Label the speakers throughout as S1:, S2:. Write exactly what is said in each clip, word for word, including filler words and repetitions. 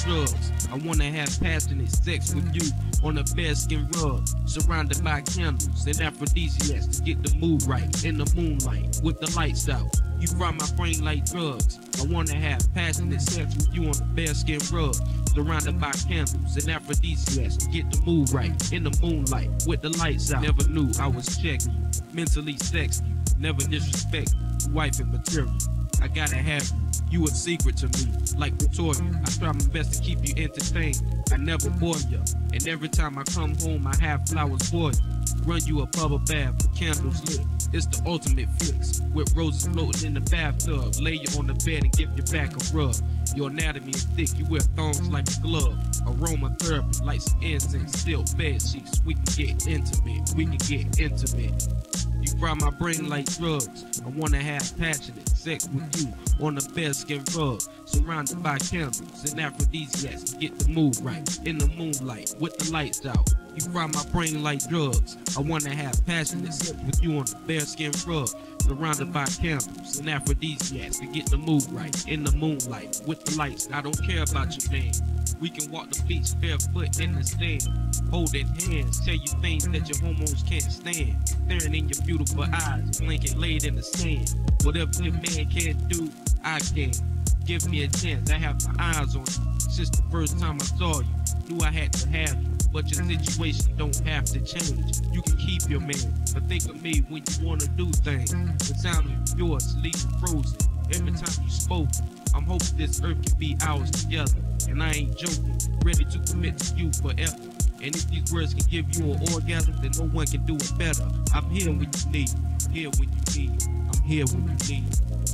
S1: drugs. I wanna have passionate sex with you on a bearskin rug, surrounded by candles and aphrodisiacs to get the mood right in the moonlight with the lights out. You fry my brain like drugs. I wanna have passionate sex with you on a bearskin rug, surrounded by candles and aphrodisiacs to get the mood right in the moonlight with the lights out. Never knew I was checking you, mentally sex you, never disrespect you, wife and material. I gotta have you. You a secret to me, like Victoria. I try my best to keep you entertained. I never bore you, and every time I come home, I have flowers for you. Run you a bubble bath with candles lit. It's the ultimate fix, with roses floating in the bathtub. Lay you on the bed and give your back a rub. Your anatomy is thick, you wear thongs like a glove. Aromatherapy, like some incense, silk bed sheets. We can get intimate, we can get intimate. You fry my brain like drugs. I wanna have passionate sex with you on a bearskin rug, surrounded by candles and aphrodisiacs to get the mood right in the moonlight with the lights out. You fry my brain like drugs. I wanna have passionate sex with you on a bearskin rug, surrounded by candles and aphrodisiacs to get the mood right in the moonlight with the lights. I don't care about your name. We can walk the beach barefoot in the sand, holding hands, tell you things that your hormones can't stand. Staring in your beautiful eyes, blanket laid in the sand. Whatever your man can't do, I can. Give me a chance, I have my eyes on you. Since the first time I saw you, knew I had to have you. But your situation don't have to change. You can keep your man, but think of me when you wanna do things. The sound of yours leaves you frozen. Every time you spoke, I'm hoping this earth can be ours together. And I ain't joking, ready to commit to you forever. And if these words can give you an orgasm, then no one can do it better. I'm here when you need, I'm here when you need, I'm here when you need.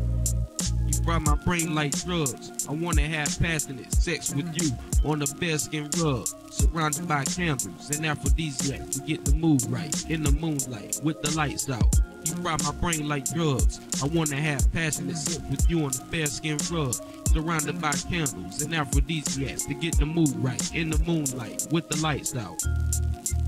S1: You fry my brain like drugs. I wanna have passionate sex with you on a bearskin rug, surrounded by candles and aphrodisiacs to get the mood right in the moonlight with the lights out. You fry my brain like drugs. I wanna have passionate sex with you on a bearskin rug, surrounded by candles and aphrodisiacs to get the mood right in the moonlight with the lights out.